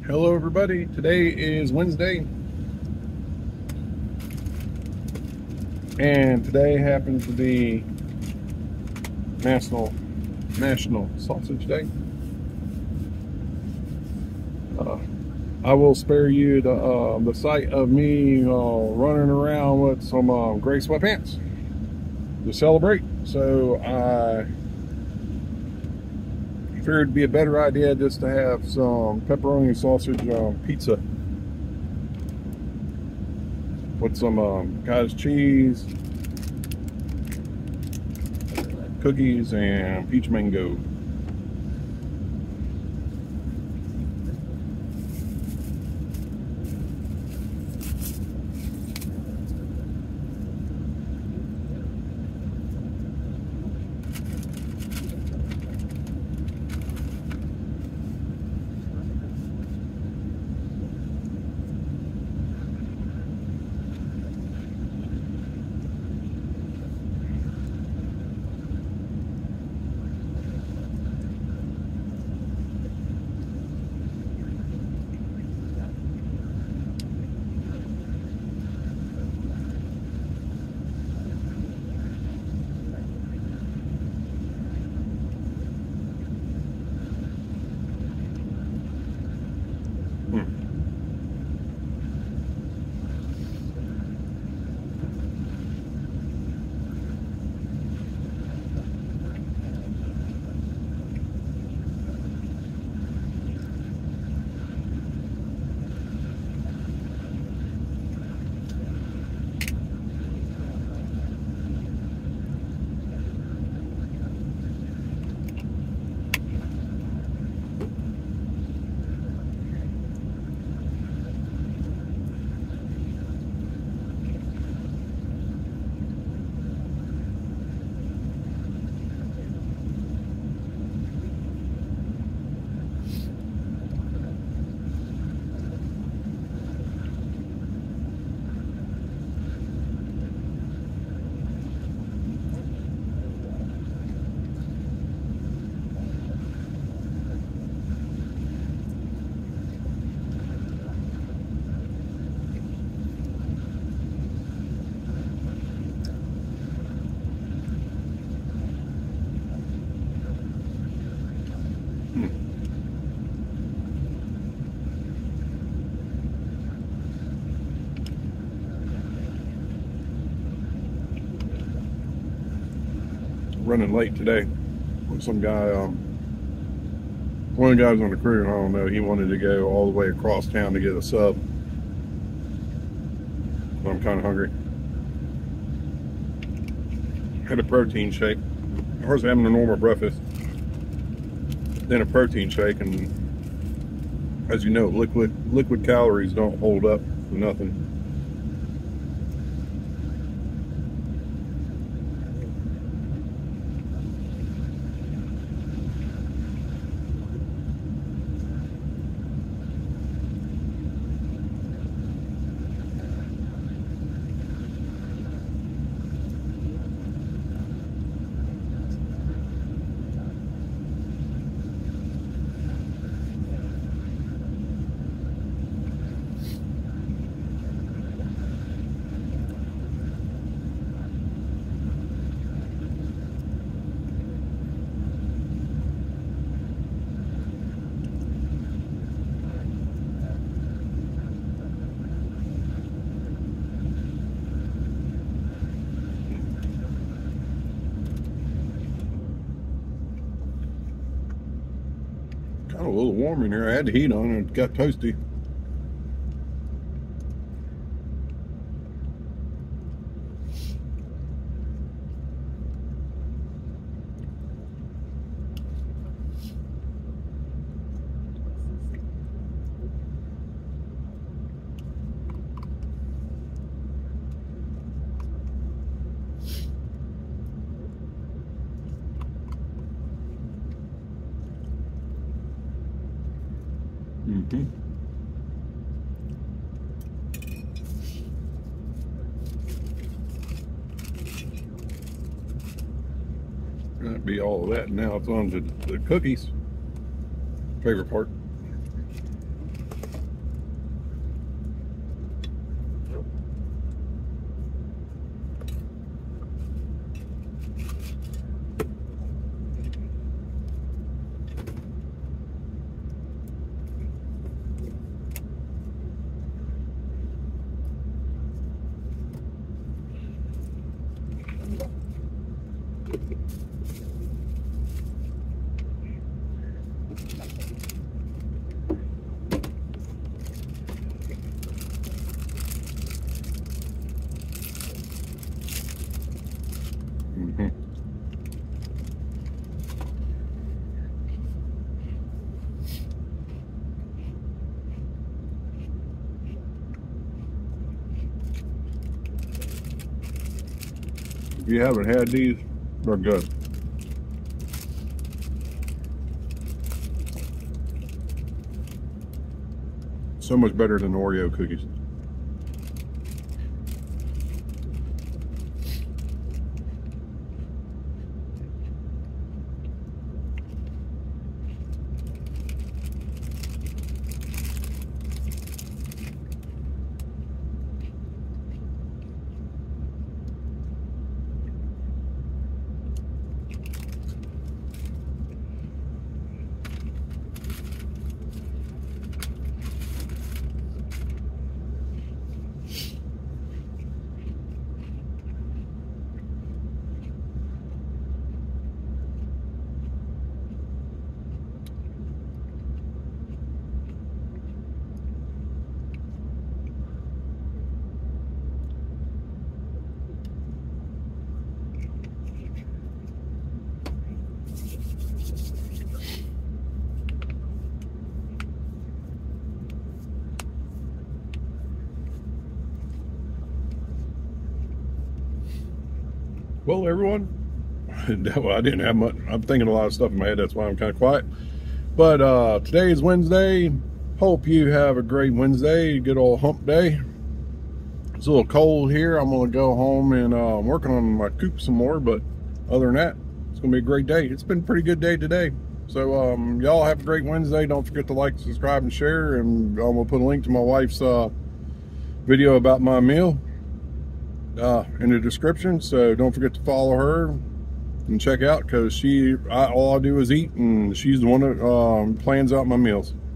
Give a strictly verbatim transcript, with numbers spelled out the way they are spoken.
Hello everybody, today is Wednesday and today happens to be National National Sausage Day. Uh, I will spare you the, uh, the sight of me uh, running around with some uh, gray sweatpants to celebrate. So I figured it'd be a better idea just to have some pepperoni sausage um, pizza with some um, cottage cheese, cookies, and peach mango. Running late today. Some guy, um, one of the guys on the crew, I don't know, he wanted to go all the way across town to get a sub. So I'm kind of hungry. Had a protein shake. I was having a normal breakfast, then a protein shake, and as you know, liquid liquid calories don't hold up for nothing. Kind of a little warm in here. I had the heat on and it got toasty. Mm-hmm. That'd be all of that. Now it's on to the cookies. Favorite part. If you haven't had these, they're good. So much better than Oreo cookies. Well, everyone, well, I didn't have much. I'm thinking a lot of stuff in my head. That's why I'm kind of quiet. But uh, today is Wednesday. Hope you have a great Wednesday. Good old hump day. It's a little cold here. I'm going to go home and uh, I'm working on my coop some more. But other than that, it's going to be a great day. It's been a pretty good day today. So um, y'all have a great Wednesday. Don't forget to like, subscribe, and share. And I'm going to put a link to my wife's uh, video about my meal Uh, in the description, so don't forget to follow her and check out, because she I, all I do is eat, and she's the one that um, plans out my meals.